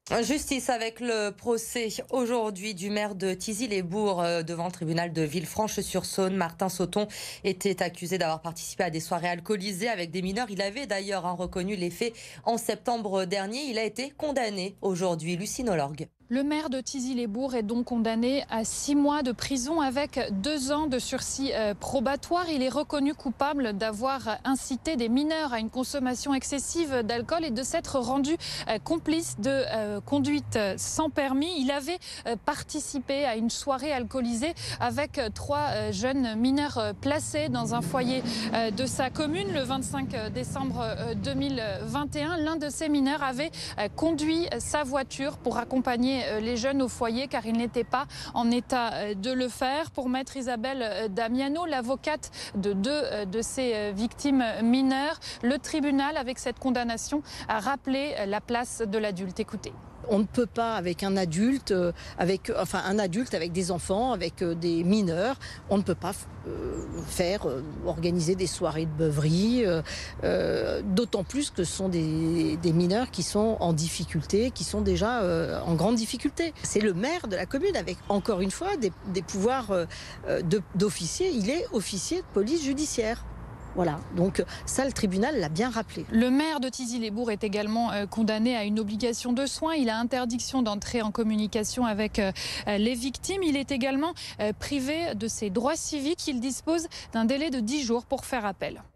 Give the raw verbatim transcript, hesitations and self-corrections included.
Justice avec le procès aujourd'hui du maire de Thizy-les-Bourgs euh, devant le tribunal de Villefranche-sur-Saône. Martin Sauton était accusé d'avoir participé à des soirées alcoolisées avec des mineurs. Il avait d'ailleurs hein, reconnu les faits en septembre dernier. Il a été condamné aujourd'hui. Lucine Olorgue. Le maire de Thizy-les-Bourgs est donc condamné à six mois de prison avec deux ans de sursis euh, probatoire. Il est reconnu coupable d'avoir incité des mineurs à une consommation excessive d'alcool et de s'être rendu euh, complice de euh, conduite sans permis. Il avait euh, participé à une soirée alcoolisée avec trois euh, jeunes mineurs euh, placés dans un foyer euh, de sa commune le vingt-cinq décembre euh, deux mille vingt et un. L'un de ces mineurs avait euh, conduit sa voiture pour accompagner les jeunes au foyer car il n'était pas en état de le faire. Pour maître Isabelle Damiano, l'avocate de deux de ces victimes mineures, le tribunal, avec cette condamnation, a rappelé la place de l'adulte. Écoutez. On ne peut pas avec un adulte, avec, enfin un adulte avec des enfants, avec des mineurs, on ne peut pas euh, faire, euh, organiser des soirées de beuverie, euh, euh, d'autant plus que ce sont des, des mineurs qui sont en difficulté, qui sont déjà euh, en grande difficulté. C'est le maire de la commune avec, encore une fois, des, des pouvoirs euh, de, d'officier. Il est officier de police judiciaire. Voilà, donc ça, le tribunal l'a bien rappelé. Le maire de Thizy-les-Bourgs est également euh, condamné à une obligation de soins. Il a interdiction d'entrer en communication avec euh, les victimes. Il est également euh, privé de ses droits civiques. Il dispose d'un délai de dix jours pour faire appel.